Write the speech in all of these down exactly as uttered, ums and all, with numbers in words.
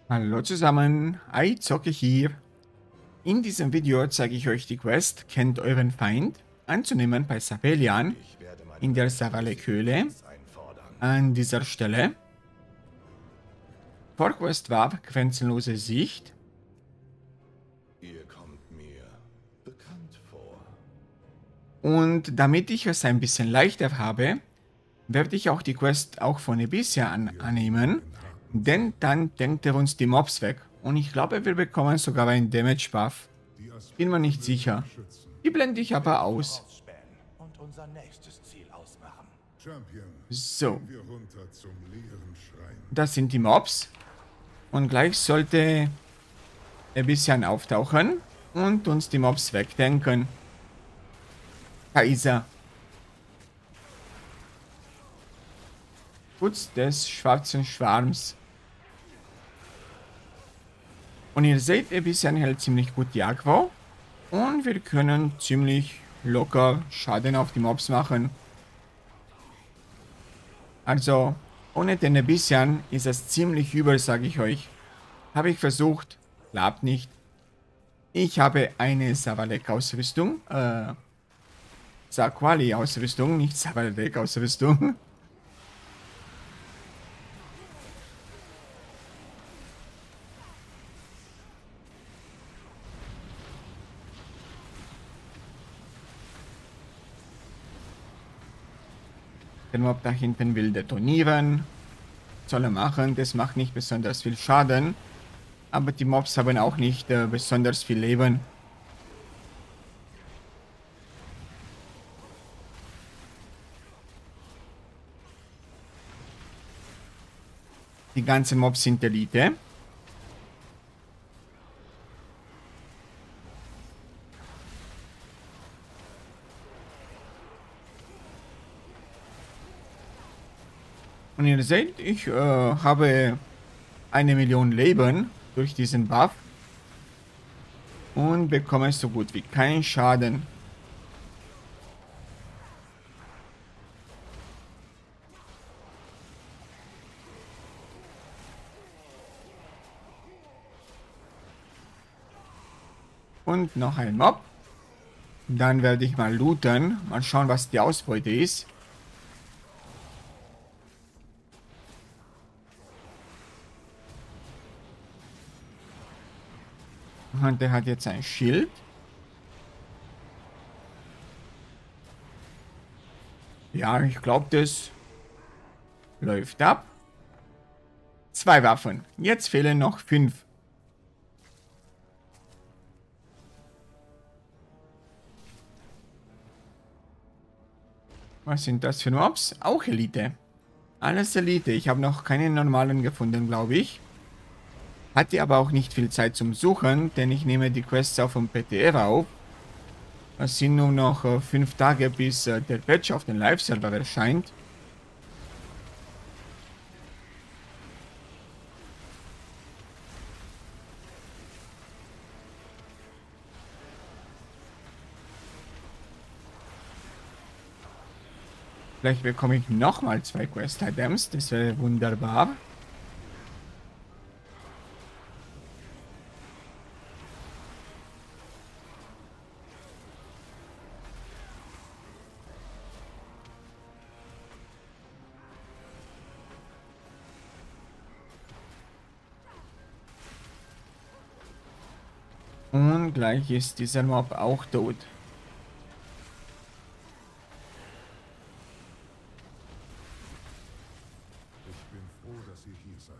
Hallo zusammen, iZocke hier. In diesem Video zeige ich euch die Quest, kennt euren Feind, anzunehmen bei Sabellian in der Savale-Höhle. An dieser Stelle. Vorquest war grenzenlose Sicht. Ihr kommt mir bekannt vor. Und damit ich es ein bisschen leichter habe, werde ich auch die Quest auch von Abyssea an annehmen. Denn dann denkt er uns die Mobs weg. Und ich glaube, wir bekommen sogar einen Damage Buff. Bin mir nicht sicher. Die blende ich aber aus. Und unser nächstes Ziel ausmachen. So. Das sind die Mobs. Und gleich sollte Abyssea auftauchen und uns die Mobs wegdenken. Kaiser. Schutz des schwarzen Schwarms. Und ihr seht, Abyssea hält ziemlich gut die Aggro. Und wir können ziemlich locker Schaden auf die Mobs machen. Also, ohne den Abyssea ist es ziemlich übel, sage ich euch. Habe ich versucht, klappt nicht. Ich habe eine Savalek-Ausrüstung. Äh, Saquali-Ausrüstung, nicht Savalek-Ausrüstung. Der Mob da hinten will detonieren. Soll er machen, das macht nicht besonders viel Schaden. Aber die Mobs haben auch nicht äh, besonders viel Leben. Die ganzen Mobs sind Elite. Und ihr seht, ich äh, habe eine Million Leben durch diesen Buff. Und bekomme so gut wie keinen Schaden. Und noch ein Mob. Dann werde ich mal looten. Mal schauen, was die Ausbeute ist. Und der hat jetzt ein Schild. Ja, ich glaube, das läuft ab. Zwei Waffen. Jetzt fehlen noch fünf. Was sind das für Mobs? Auch Elite. Alles Elite. Ich habe noch keinen normalen gefunden, glaube ich. Hatte aber auch nicht viel Zeit zum Suchen, denn ich nehme die Quests auf dem P T R auf. Es sind nur noch äh, fünf Tage, bis äh, der Patch auf den Live-Server erscheint. Vielleicht bekomme ich nochmal zwei Quest-Items, das wäre wunderbar. Und gleich ist dieser Mob auch tot. Ich bin froh, dass ihr hier seid.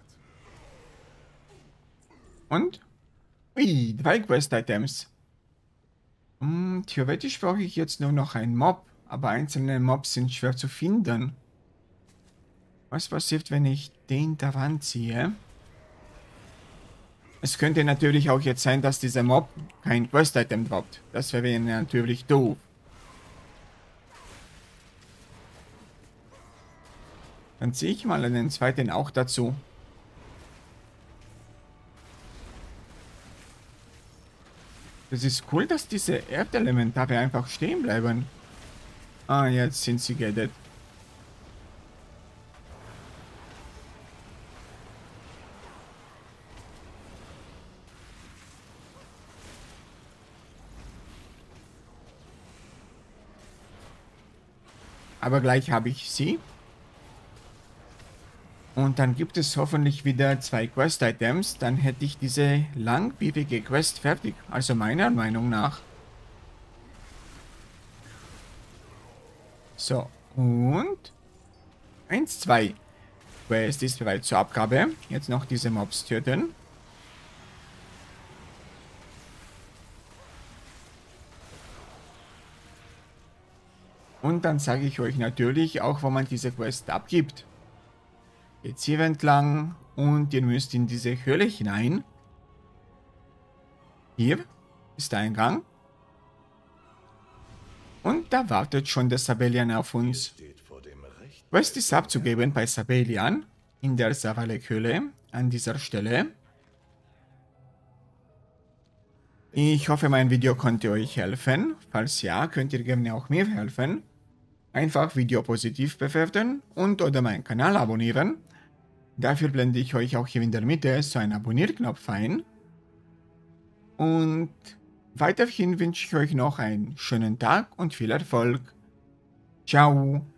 Und? Ui, drei Quest-Items. Hm, theoretisch brauche ich jetzt nur noch einen Mob, aber einzelne Mobs sind schwer zu finden. Was passiert, wenn ich den da ranziehe? Es könnte natürlich auch jetzt sein, dass dieser Mob kein Quest-Item droppt. Das wäre natürlich doof. Dann ziehe ich mal einen zweiten auch dazu. Das ist cool, dass diese Erdelementare einfach stehen bleiben. Ah, jetzt sind sie geaddet. Aber gleich habe ich sie. Und dann gibt es hoffentlich wieder zwei Quest-Items. Dann hätte ich diese langwierige Quest fertig. Also meiner Meinung nach. So, und eins, zwei. Quest ist bereit zur Abgabe. Jetzt noch diese Mobs töten. Und dann sage ich euch natürlich auch, wo man diese Quest abgibt. Jetzt hier entlang und ihr müsst in diese Höhle hinein. Hier ist der Eingang. Und da wartet schon der Sabellian auf uns. Quest ist abzugeben bei Sabellian in der Zavalek-Höhle an dieser Stelle. Ich hoffe, mein Video konnte euch helfen. Falls ja, könnt ihr gerne auch mir helfen. Einfach Video positiv bewerten und oder meinen Kanal abonnieren. Dafür blende ich euch auch hier in der Mitte so einen Abonnierknopf ein. Und weiterhin wünsche ich euch noch einen schönen Tag und viel Erfolg. Ciao.